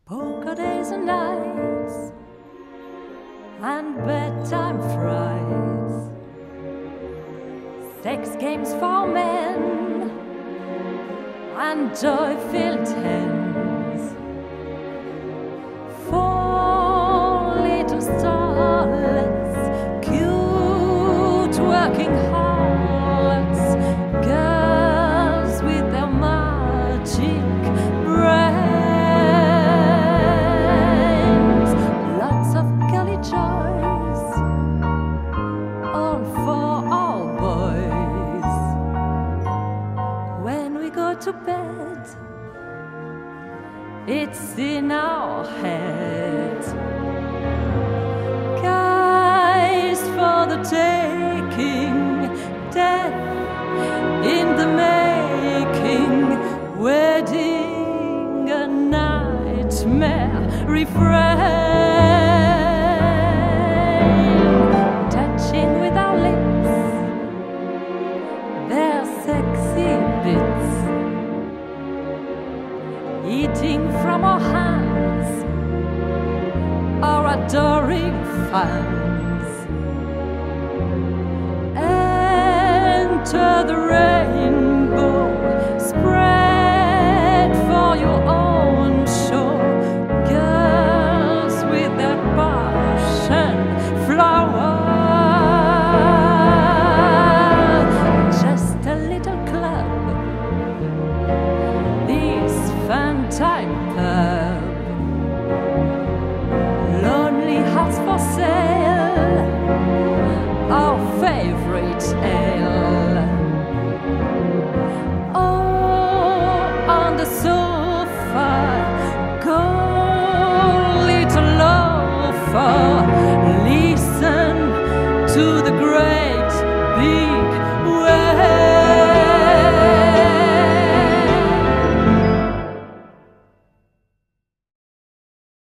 Poker days and nights and bedtime frights, sex games for men and joy-filled hens, four little starlets, cute working hearts, girls with their magic brains, lots of girly joys, all for our boys. When we go to bed, it's in our head. Guys for the taking, death in the making, wedding a nightmare refrain, touching with our lips their sexy bits, eating from our hands, our adoring fans. Enter the rainbow, spread for your own show, girls with their passion flower. Just a little club, this fun-time pub, lonely hearts for sale, our favorite ale. Oh, on the sofa, go little loafer, listen to the great beat.